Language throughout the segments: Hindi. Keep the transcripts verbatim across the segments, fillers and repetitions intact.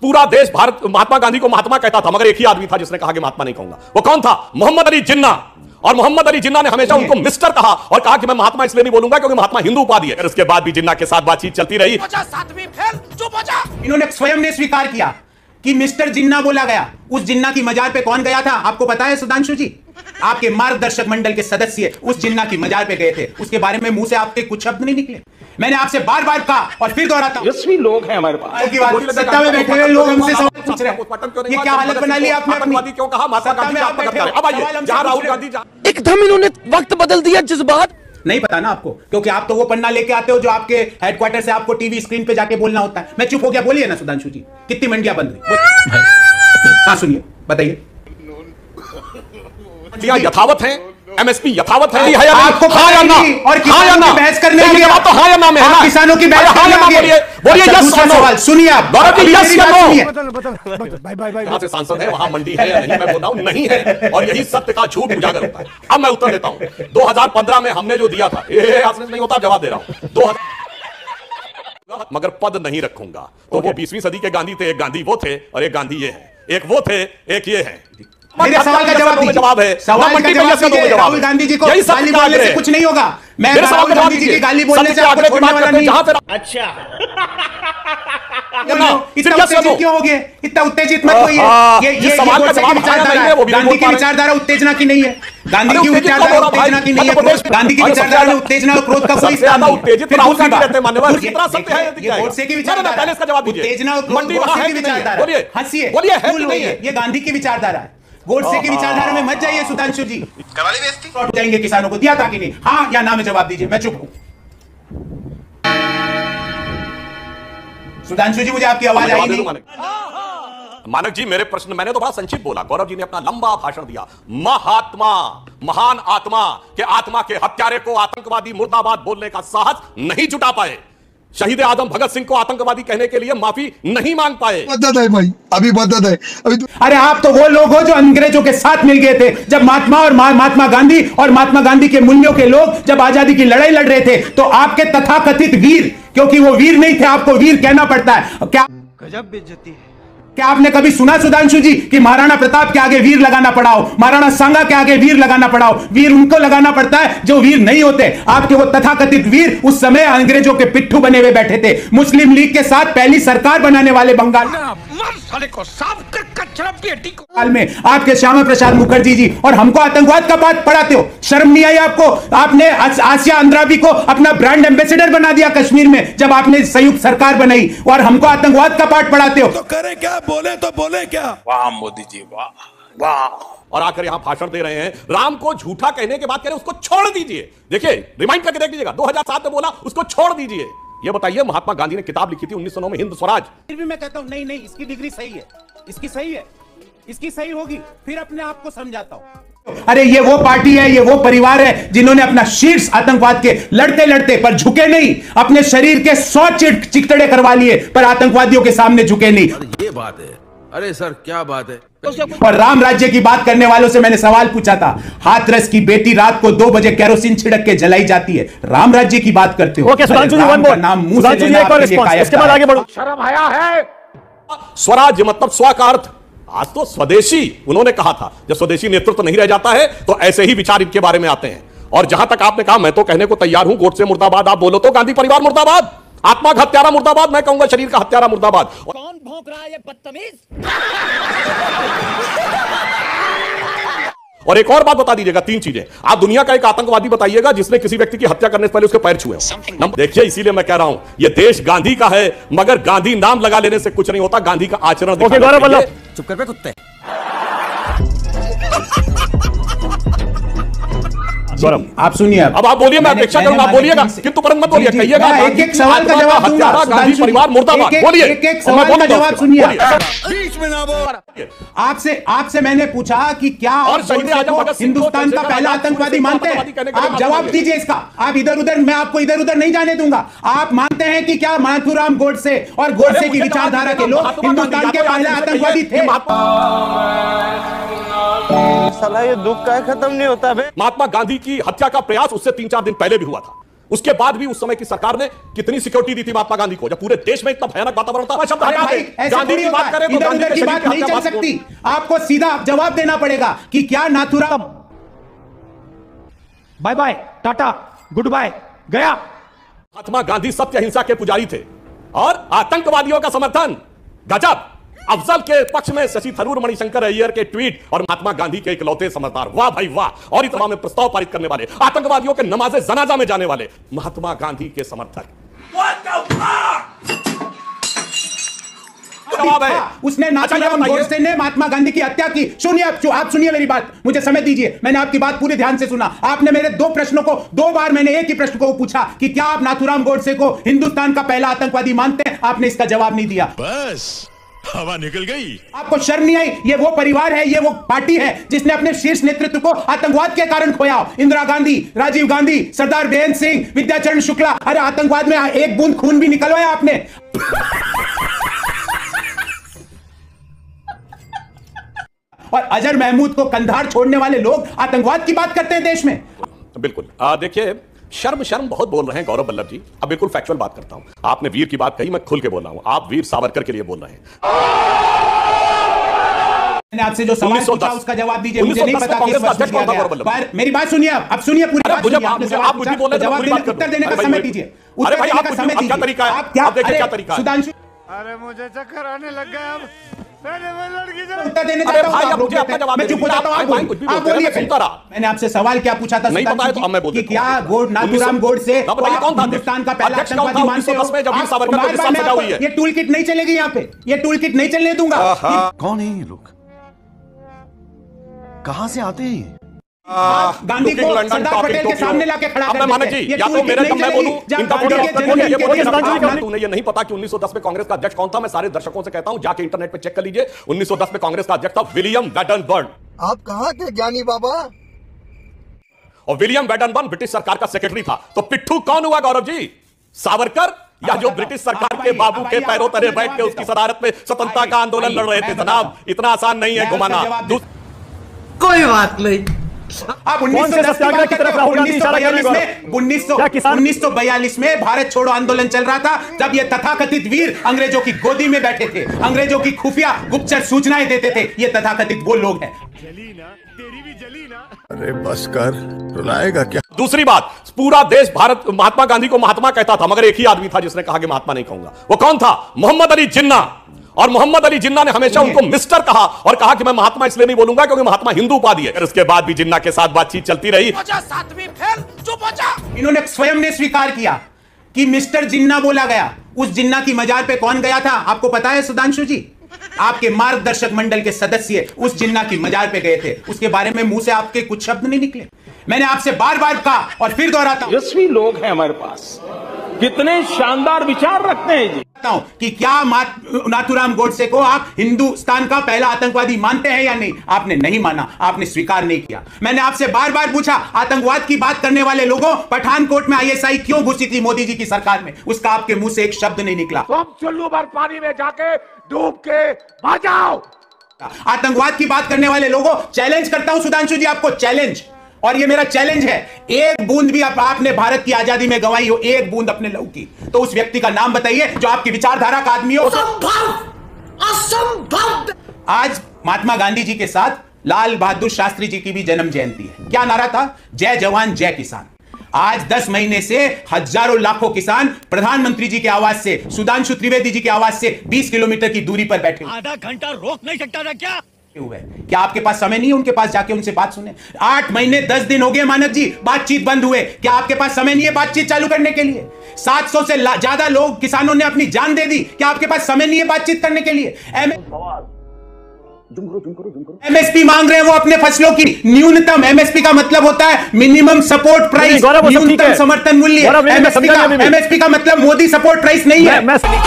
पूरा देश भारत महात्मा गांधी को महात्मा कहता था, मगर एक ही आदमी था जिसने कहा कि महात्मा नहीं कहूंगा। वो कौन था? मोहम्मद अली जिन्ना। और मोहम्मद अली जिन्ना ने हमेशा उनको मिस्टर कहा और कहा कि मैं महात्मा इसलिए नहीं बोलूंगा क्योंकि महात्मा हिंदू उपाधि है। उसके बाद भी जिन्ना के साथ बातचीत चलती रही। इन्होंने स्वयं ने स्वीकार किया कि मिस्टर जिन्ना बोला गया। उस जिन्ना की मजार पे कौन गया था आपको पता है सुधांशु जी? आपके मार्गदर्शक मंडल के सदस्य उस जिन्ना की मजार पे गए थे। उसके बारे में मुंह से आपके कुछ शब्द नहीं निकले। मैंने आपसे बार बार कहा और फिर दोहराता हूं, यशवी लोग हैं हमारे पास, सत्ता में बैठे हुए लोग हमसे सवाल पूछ रहे हैं। ये क्या हालत बना ली आपने अपनी? क्यों कहा महात्मा गांधी आप बैठे? अब आइए, जहां राहुल गांधी एकदम इन्होंने वक्त बदल दिया। जज्बात नहीं पता ना आपको, क्योंकि आप तो वो पन्ना लेके आते हो जो आपके हेडक्वार्टर से आपको टीवी स्क्रीन पे जाके बोलना होता है। मैं चुप हो गया, बोलिए ना सुधांशु जी, कितनी मंडियां बंद हुई? हाँ सुनिए, बताइए। यथावत है, एमएसपी यथावत है, आपको हाँ या ना? और किसानों की बहस करने के लिए तो हाँ या ना में है ना? किसानों की बहस करने के लिए बोलिए यस और नो। सवाल सुनिए आप, गौरव जी यस या नो? भाई भाई भाई यहाँ से सांसद है, वहां मंडी है या नहीं? मैं बोल रहा हूं नहीं है, और यही सत्य का झूठ उजागर होता है। अब मैं उत्तर देता हूं। दो हज़ार पंद्रह में हमने जो दिया था, ये आश्चर्य नहीं होता, जवाब दे रहा हूं। दो हजार मगर पद नहीं रखूंगा। तो वो बीसवीं सदी के गांधी थे, एक गांधी वो थे और एक गांधी ये है। एक वो थे, एक ये है। मेरे सवाल का जवाब दीजिए। जवाब है सवाल का जवाब दीजिए। राहुल गांधी जी को गाली बोलने से कुछ नहीं होगा। मैं राहुल गांधी जी की गाली बोलने से आपको छोड़ने वाला नहीं। अच्छा इतना उत्तेजित क्यों हो गए? इतना उत्तेजित मत होइए। ये ये गोडसे की विचारधारा है। गांधी की विचारधारा उत्तेजना की नहीं है। गांधी की विचारधारा उत्तेजना की नहीं है। गांधी की विचारधारा में उत्तेजना और क्रोध का कोई स्थान नहीं है। फिर राहुल गांधी रहते हैं मान्यवर, कितना सत्य है ये गोडसे की विचारधारा। पहले इसका जवाब दीजिए। उत्तेजना और क्रोध गोडसे की विचारधारा। बोलिए, हंसिए, बोलिए, है कूल होइए। ये गांधी की विचारधारा है। गोडसे की विचारधारा में मत जाइए सुधांशु जी। करवाली बेइज्जती लौट जाएंगे किसानों को। दिया था कि नहीं? हाँ या ना में जवाब दीजिए। मैं चुप हूं। सुधांशु जी मुझे आपकी आवाज आई नहीं। मानक जी मेरे प्रश्न मैंने तो बड़ा संक्षिप्त बोला। गौरव जी ने अपना लंबा भाषण दिया। महात्मा, महान आत्मा के आत्मा के हत्यारे को आतंकवादी मुर्दाबाद बोलने का साहस नहीं जुटा पाए। शहीद आजम भगत सिंह को आतंकवादी कहने के लिए माफी नहीं मांग पाए। मदद है भाई, अभी मदद है अभी तो... अरे आप तो वो लोग हो जो अंग्रेजों के साथ मिल गए थे जब महात्मा और महात्मा गांधी और महात्मा गांधी के मूल्यों के लोग जब आजादी की लड़ाई लड़ रहे थे। तो आपके तथाकथित वीर, क्योंकि वो वीर नहीं थे, आपको वीर कहना पड़ता है। क्या गजब बेइज्जती है। क्या आपने कभी सुना सुधांशु जी कि महाराणा प्रताप के आगे वीर लगाना पड़ाओ, महाराणा सांगा के आगे वीर लगाना पड़ाओ? वीर उनको लगाना पड़ता है जो वीर नहीं होते। आपके वो तथाकथित वीर उस समय अंग्रेजों के पिट्ठू बने हुए बैठे थे। मुस्लिम लीग के साथ पहली सरकार बनाने वाले बंगाल को साफ कर कचरा पेटी को काल में आपके श्यामा प्रसाद मुखर्जी जी, और हमको आतंकवाद का पाठ पढ़ाते हो। शर्म नहीं आई आपको? आपने आसिया अंद्राबी को अपना ब्रांड एम्बेसडर बना दिया कश्मीर में जब आपने संयुक्त सरकार बनाई, और हमको आतंकवाद का पाठ पढ़ाते हो। तो करें क्या, बोले तो बोले क्या? वाह मोदी जी, वाह वाह। और आकर यहां भाषण दे रहे हैं। राम को झूठा कहने के बाद कह रहे उसको छोड़ दीजिए। देखिए रिमाइंड करके देख लीजिएगा, दो हज़ार सात में बोला उसको छोड़ दीजिए। ये बताइए, महात्मा गांधी ने किताब लिखी थी उन्नीस सौ नौ में, हिंद स्वराज। फिर भी मैं कहता हूं नहीं नहीं, इसकी डिग्री सही है, इसकी सही है, इसकी सही होगी, फिर अपने आप को समझाता हूं। अरे ये वो पार्टी है, ये वो परिवार है जिन्होंने अपना शीर्ष आतंकवाद के लड़ते लड़ते पर झुके नहीं। अपने शरीर के सौ चिकटड़े करवा लिए पर आतंकवादियों के सामने झुके नहीं। ये बात है। अरे सर क्या बात है। और राम राज्य की बात करने वालों से मैंने सवाल पूछा था। हाथरस की बेटी रात को दो बजे केरोसिन छिड़क के जलाई जाती है, राम राज्य की बात करते हो। Okay Sudhanshu ji, one more नाम मुंह से लेना आपके लिए कायरता है। इसके बाद आगे बढ़ो। शर्म आया है। स्वराज्य मतलब स्व का अर्थ। आज तो स्वदेशी उन्होंने कहा था। जब स्वदेशी नेतृत्व नहीं रह जाता है तो ऐसे ही विचार इनके बारे में आते हैं। और जहां तक आपने कहा, मैं तो कहने को तैयार हूं, गोडसे मुर्दाबाद आप बोलो तो गांधी परिवार मुर्दाबाद, आत्मा का हत्यारा मुर्दाबाद, मैं कहूंगा शरीर का हत्यारा मुर्दाबाद। कौन भौंक रहा है ये बदतमीज? और एक और बात बता दीजिएगा, तीन चीजें आप दुनिया का एक आतंकवादी बताइएगा जिसने किसी व्यक्ति की हत्या करने से पहले उसके पैर छुए हो। देखिए इसीलिए मैं कह रहा हूं ये देश गांधी का है, मगर गांधी नाम लगा लेने से कुछ नहीं होता, गांधी का आचरण ओके गौरव वल्लभ चुप कर पे कुत्ते। गौरव आप सुनिए। अब आप बोलिए, मैं अपेक्षा करूंगा आप बोलिएगा, किंतु परंतु मत बोलिए, कहिएगा एक एक सवाल का जवाब दूंगा। गांधी परिवार मुर्दाबाद बोलिए, एक एक सवाल का जवाब सुनिए। बीच में ना बोल। आपसे आपसे मैंने पूछा कि क्या और शहीद आजम भगत सिंह हिंदुस्तान का पहला आतंकवादी मानते हैं? आप जवाब दीजिए इसका। आप इधर उधर, मैं आपको इधर उधर नहीं जाने दूंगा। आप मानते हैं कि क्या माथुराम गोडसे और गोडसे की विचारधारा के लोग हिंदुस्तान के पहले आतंकवादी थे? साला ये दुख का खत्म नहीं होता बे। महात्मा गांधी की हत्या का प्रयास उससे तीन चार दिन पहले भी हुआ था। उसके बाद भी उस समय की सरकार ने कितनी सिक्योरिटी दी थी महात्मा गांधी को, जब पूरे देश में इतना भयानक वातावरण था। शब्द हटा दे, गांधी की बात करें तो गांधी की बात नहीं चल सकती। आपको सीधा जवाब देना पड़ेगा कि क्या Nathuram bye bye tata good bye गया। महात्मा गांधी सत्य अहिंसा के पुजारी थे और आतंकवादियों का समर्थन। गजब। अफजल के पक्ष में शशि थरूर, मणिशंकर अय्यर के ट्वीट और महात्मा गांधी के इकलौते समझदार, वाह भाई वाह। और इतना में प्रस्ताव पारित करने वाले, आतंकवादियों के नमाजे जनाजा में जाने वाले महात्मा गांधी के समर्थक। जवाब है उसने नाथूराम गोडसे ने महात्मा गांधी की हत्या की। सुनिए आप, आप सुनिए मेरी बात, मुझे समय दीजिए। मैंने आपकी बात पूरे ध्यान से सुना। आपने मेरे दो प्रश्नों को, दो बार मैंने एक ही प्रश्न को पूछा कि क्या आप नाथूराम गोडसे को हिंदुस्तान का पहला आतंकवादी मानते हैं? आपने इसका जवाब नहीं दिया। बस हवा निकल गई। आपको शर्म नहीं आई? ये वो परिवार है, ये वो पार्टी है जिसने अपने शीर्ष नेतृत्व को आतंकवाद के कारण खोया। इंदिरा गांधी, राजीव गांधी, सरदार बेअंत सिंह, विद्याचरण शुक्ला, अरे आतंकवाद में एक बूंद खून भी निकलवाया आपने। और अजहर महमूद को कंधार छोड़ने वाले लोग आतंकवाद की बात करते हैं देश में। बिल्कुल। देखिए, शर्म शर्म बहुत बोल रहे हैं गौरव वल्लभ जी। अब बिल्कुल फैक्चुअल बात करता हूं। आपने वीर की बात कही, मैं खुल के बोल रहा हूं। आप वीर सावरकर के लिए बोल रहे हैं। मैंने आपसे जो सवाल पूछा उसका जवाब दीजिए। मुझे नहीं पता किस वर्ष दिया गया। मेरी बात सुनिए, अब सुनिए पूरी बात सुनिए। आपने सवाल पूछा, जवाब देने, उत्तर देने का समय दीजिए। अरे भाई, आप क्या तरीका है? आप देखिए क्या तरीका है। सुधांशु, अरे मुझे चक्कर आने लग गया। अब उत्तर देने जाता हूं, आप रुक जाते हैं। मैं चुप हो जाता हूं, आप बोलिए। आप बोलिए। मैंने आपसे सवाल क्या पूछा था नहीं पता है तो अब मैं बोल कि क्या नाथूराम गोडसे हिंदुस्तान का पहला आतंकवादी मानते हो? ये टूल किट नहीं चलेगी यहाँ पे, ये टूल किट नहीं चलने दूंगा। कौन है ये लोग? कहां से आते हैं? गांधी को सरदार पटेल के सामने लाके खड़ा कर देते हैं। या तो मेरे मैं बोलूं, इनका तूने ये नहीं पता कि उन्नीस सौ दस में कांग्रेस का अध्यक्ष कौन था? मैं सारे दर्शकों से कहता हूं, जाके इंटरनेट पे चेक कर लीजिए। उन्नीस सौ दस में कांग्रेस का अध्यक्ष था विलियम वेडनबर्न। आप कहां के ज्ञानी बाबा? और विलियम वेडनबर्न ब्रिटिश सरकार का सेक्रेटरी था। तो पिट्ठू कौन हुआ गौरव जी? सावरकर या जो ब्रिटिश सरकार के बाबू के पैरों तले बैठ के उसकी सदारत में स्वतंत्रता का आंदोलन लड़ रहे थे? जनाब, इतना आसान नहीं है घुमाना। कोई बात नहीं। आप उन्नीस सौ बयालीस में भारत छोड़ो आंदोलन चल रहा था, जब ये तथाकथित वीर अंग्रेजों की गोदी में बैठे थे, अंग्रेजों की खुफिया गुप्तचर सूचनाएं देते थे। ये तथाकथित वो लोग हैं। जली ना, तेरी भी जली ना। अरे बस कर, रुलाएगा क्या? दूसरी बात, पूरा देश भारत महात्मा गांधी को महात्मा कहता था, मगर एक ही आदमी था जिसने कहा कि महात्मा नहीं कहूंगा। वो कौन था? मोहम्मद अली जिन्ना। और मोहम्मद अली जिन्ना ने हमेशा उनको मिस्टर कहा और कहा कि मैं महात्मा इसलिए नहीं बोलूंगा क्योंकि महात्मा हिंदू उपाधि है। उसके बाद भी जिन्ना के साथ बातचीत चलती रही। इन्होंने स्वयं ने स्वीकार किया कि मिस्टर जिन्ना बोला गया। उस जिन्ना की मजार पे कौन गया था आपको पता है सुधांशु जी? आपके मार्गदर्शक मंडल के सदस्य उस जिन्ना की मजार पे गए थे। उसके बारे में मुंह से आपके कुछ शब्द नहीं निकले। मैंने आपसे बार बार कहा और फिर दोहराता हूं, यशस्वी लोग हैं हमारे पास, कितने शानदार विचार रखते हैं जी। कि क्या नाथूराम गोडसे को आप हिंदुस्तान का पहला आतंकवादी मानते हैं या नहीं? आपने नहीं माना, आपने स्वीकार नहीं किया। मैंने आपसे बार बार पूछा, आतंकवाद की बात करने वाले लोगों, पठानकोट में आईएसआई क्यों घुसी थी मोदी जी की सरकार में? उसका आपके मुंह से एक शब्द नहीं निकला। तुम चुल्लू भर पानी में जाके डूब के आ जाओ। आतंकवाद की बात करने वाले लोगों, चैलेंज करता हूं सुधांशु जी, आपको चैलेंज, और ये मेरा चैलेंज है, एक बूंद भी आप, आपने भारत की आजादी में गंवाई हो, एक बूंद अपने लहू की, तो उस व्यक्ति का नाम बताइए जो आपकी विचारधारा का आदमी हो। असंभव, असंभव। आज महात्मा गांधी जी के साथ लाल बहादुर शास्त्री जी की भी जन्म जयंती है। क्या नारा था? जय जवान जय किसान। आज दस महीने से हजारों लाखों किसान प्रधानमंत्री जी के आवास से, सुधांशु त्रिवेदी जी के आवास से बीस किलोमीटर की दूरी पर बैठे। आधा घंटा रोक नहीं सकता था क्या? हुए क्या आपके पास समय नहीं है उनके पास जाके उनसे बात सुने? आठ महीने दस दिन हो गए मानव जी, बातचीत बंद हुए। क्या आपके पास समय नहीं है बातचीत चालू करने के लिए? सात सौ से ज्यादा लोग, किसानों ने अपनी जान दे दी। क्या आपके पास समय नहीं है बातचीत करने के लिए? एमएसपी मांग रहे हैं वो अपने फसलों की न्यूनतम। एमएसपी का मतलब होता है मिनिमम सपोर्ट प्राइस, न्यूनतम समर्थन मूल्य। एमएसपी का एमएसपी का मतलब मोदी सपोर्ट प्राइस नहीं है।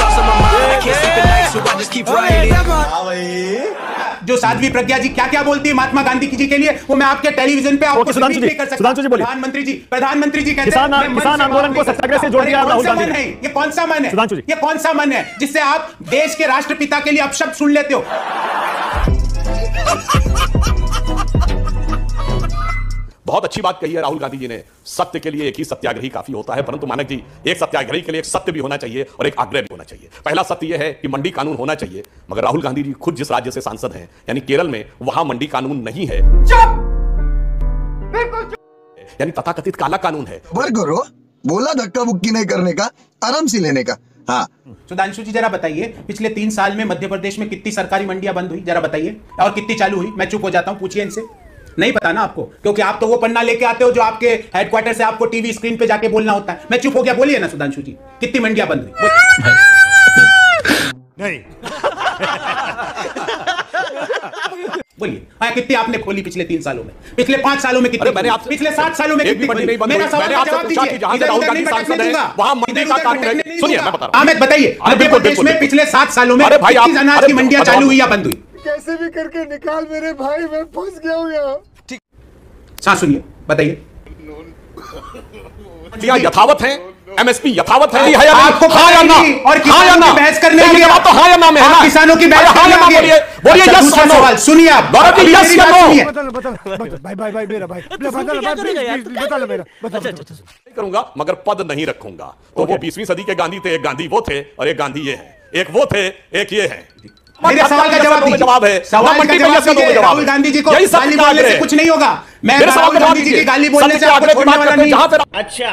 जो साध्वी प्रज्ञा जी क्या क्या बोलती है महात्मा गांधी जी के लिए, वो मैं आपके टेलीविजन पे आपको रिपीट नहीं कर सकता। प्रधानमंत्री जी प्रधानमंत्री जी कहते हैं किसान आंदोलन को सत्याग्रह से जोड़ दिया राहुल गांधी ने। ये कौन सा मन है? ये कौन सा मन है जिससे आप देश के राष्ट्रपिता के लिए अपशब्द सुन लेते हो? बहुत अच्छी बात कही है राहुल गांधी जी ने, सत्य के लिए एक ही सत्याग्रही काफी होता है, परंतु मानक जी एक सत्याग्रही के लिए एक सत्य भी होना चाहिए और एक आग्रह भी होना चाहिए। पहला सत्य यह है कि मंडी कानून होना चाहिए, मगर राहुल गांधी जी खुद जिस राज्य से सांसद हैं यानी केरल में, वहां मंडी कानून नहीं है, यानी तथाकथित काला कानून है। करो बोला धक्का मुक्की नहीं करने का, आराम से लेने का। हाँ सुधांशु जी जरा बताइए, पिछले तीन साल में मध्य प्रदेश में कितनी सरकारी मंडियां बंद हुई, जरा बताइए, और कितनी चालू हुई? मैं चुप हो जाता हूं, पूछिए इनसे। नहीं पता ना आपको, क्योंकि आप तो वो पन्ना लेके आते हो जो आपके हेडक्वार्टर से आपको टीवी स्क्रीन पे जाके बोलना होता है। मैं चुप हो गया, बोलिए ना सुधांशु जी, कितनी मंडियां बंद हुई? नहीं बोलिए। हाँ, कितनी आपने खोली पिछले तीन सालों में? पिछले पांच सालों में कितनी? मैंने आपसे पिछले सात सालों में कितनी खोली? मेरा सवाल का जवाब दीजिए। जहां से राहुल गांधी सांसद हैं वहां मंडी का कानून है। सुनिए मैं बता रहा हूं। आमिर बताइए, मध्य प्रदेश में पिछले सात सालों में कितनी अनाज की मंडियां चालू हुई या बंद हुई? कैसे भी करके निकाल मेरे भाई, मैं फंस गया हूँ यहाँ। हाँ सुनिए, बताइए। यथावत है, एमएसपी यथावत है, है आपको हाँ या ना? और किसानों की बहस करने आ गया तो हाँ या ना में है ना? किसानों की बहस करने आ गया, बोलिए यस या नो। सवाल सुनिए आप, गौरव जी यस या नो? बदल बदल भाई भाई भाई मेरा भाई बदल बदल मेरा बदल करूंगा, मगर पद नहीं रखूंगा। तो वो बीसवीं सदी के गांधी थे, एक गांधी वो थे और एक गांधी ये है, एक वो थे एक ये है। मेरे सवाल का जवाब दीजिए। जवाब है सवाल का जवाब दीजिए। राहुल गांधी जी को गाली बोलने से कुछ नहीं होगा। मैं राहुल गांधी जी की गाली बोलने से आपको छोड़ने वाला नहीं। अच्छा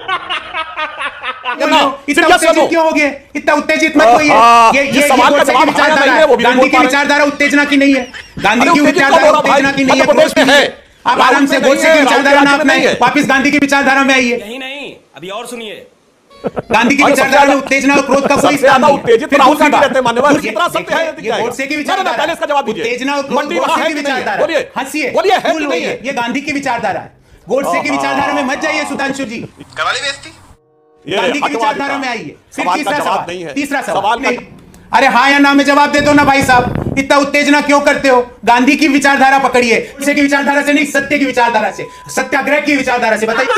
इतना उत्तेजित क्यों हो गए? इतना उत्तेजित मत होइए। ये ये सवाल का जवाब विचारधारा है, गांधी की विचारधारा उत्तेजना की नहीं है। गांधी की विचारधारा उत्तेजना की नहीं है, प्रदेश में है। आप आराम से गोडसे की विचारधारा ना अपनाइए, वापिस गांधी की विचारधारा में आइए। नहीं नहीं, अभी और सुनिए। गांधी की विचारधारा में उत्तेजना और क्रोध का कोई स्थान नहीं। उत्तेजित राहुल गांधी रहते हैं मान्यवर, कितना सत्य है ये गोडसे की विचारधारा। पहले इसका जवाब दीजिए। उत्तेजना और क्रोध गोडसे की विचारधारा। बोलिए हंसिए, बोलिए, है फूल होइए, ये गांधी की विचारधारा है। गोडसे की विचारधारा में मत जाइए सुधांशु जी, करवाली बेइज्जती। गांधी की विचारधारा में आइए। फिर तीसरा सवाल नहीं है, तीसरा सवाल नहीं। अरे हाँ या ना में जवाब दे दो ना भाई साहब, इतना उत्तेजना क्यों करते हो? गांधी की विचारधारा पकड़िए, गोडसे की विचारधारा से नहीं, सत्य की विचारधारा से, सत्याग्रह की विचारधारा से। बताइए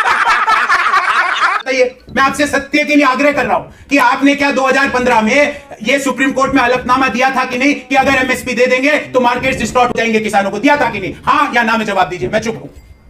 बताइए, मैं आपसे सत्य के लिए आग्रह कर रहा हूं कि आपने क्या दो हज़ार पंद्रह में ये सुप्रीम कोर्ट में हलफनामा दिया था कि नहीं कि अगर एमएसपी दे देंगे तो मार्केट्स डिस्टॉर्ट हो जाएंगे, किसानों को दिया था कि नहीं? हाँ या ना में जवाब दीजिए, मैं चुप हूं।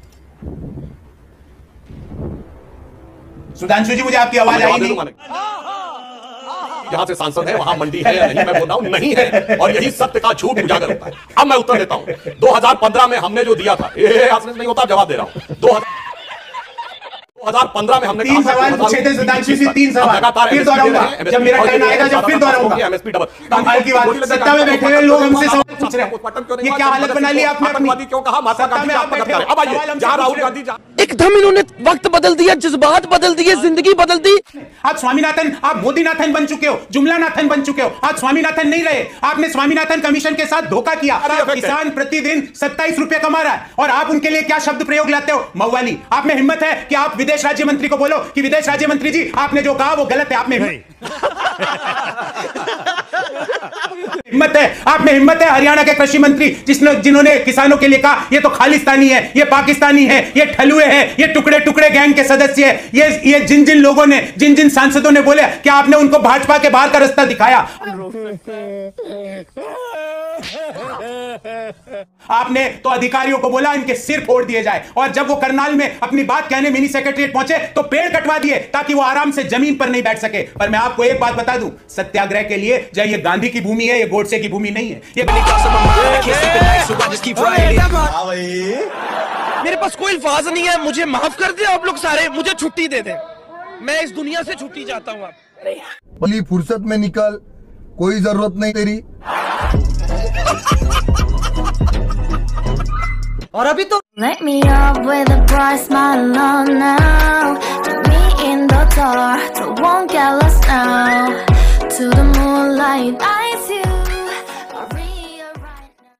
सुधांशु जी मुझे आपकी आवाज आई नहीं। जहां से सांसद है वहां मंडी है या नहीं, मैं बोल रहा हूं नहीं है, और यही सत्य का झूठ उजागर होता है। अब मैं उत्तर देता हूं। दो हज़ार पंद्रह में हमने जो दिया था, ये आश्चर्य नहीं होता, जवाब दे रहा हूं। दो हज़ार पंद्रह में हमने तीन सवाल पूछे थे सुधांशु जी, तीन सवाल फिर दोहराऊंगा जब मेरा टर्न आएगा, जब फिर दोहराऊंगा। एमएसपी डबल कमाल की बात, सत्ता में बैठे हुए लोग हमसे सवाल पूछ रहे हैं। ये क्या हालत बना ली आपने अपनी? क्यों कहा महात्मा गांधी आप बैठे? अब आइए, जहां राहुल गांधी एकदम इन्होंने वक्त बदल दिया, जज्बात बदल दिए, जिंदगी बदल दी। आप स्वामीनाथन, आप मोदीनाथन बन चुके हो, जुमलानाथन बन चुके हो। आप स्वामीनाथन नहीं रहे, आपने स्वामीनाथन कमीशन के साथ धोखा किया। किसान प्रतिदिन सत्ताईस रुपए कमा रहा है और आप उनके लिए क्या शब्द प्रयोग लाते हो? मौवाली। आप में हिम्मत है कि आप विदेश राज्य मंत्री को बोलो कि विदेश राज्य मंत्री जी आपने जो कहा वो गलत है? आप में हिम्मत है? आप में हिम्मत है? हरियाणा के कृषि मंत्री जिसने जिन्होंने किसानों के लिए कहा ये तो खालिस्तानी है, ये पाकिस्तानी है, ये ठलुए हैं, ये टुकड़े टुकड़े गैंग के सदस्य है, ये ये जिन जिन लोगों ने, जिन जिन सांसदों ने बोले, क्या आपने उनको भाजपा के बाहर का रास्ता दिखाया? आपने तो अधिकारियों को बोला इनके सिर फोड़ दिए जाए, और जब वो करनाल में अपनी बात कहने मिनी सेक्रेटरीट पहुंचे तो पेड़ कटवा दिए ताकि वो आराम से जमीन पर नहीं बैठ सके। पर मैं आपको एक बात बता दूं, सत्याग्रह के लिए जब ये गांधी की भूमि है, ये गोडसे की भूमि नहीं है। ये मेरे पास कोई अल्फाज नहीं है, मुझे माफ कर दे आप लोग सारे, मुझे छुट्टी दे दें, मैं इस दुनिया से छुट्टी चाहता हूँ। आप भली फुर्सत में निकल, कोई जरूरत नहीं तेरी। और अभी तो Light me up with a bright smile on now. Put me in the dark.